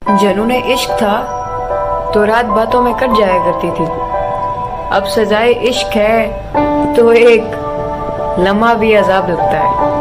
जुनून इश्क था तो रात बातों में कट जाया करती थी। अब सजाए इश्क है तो एक लम्हा भी अजाब लगता है।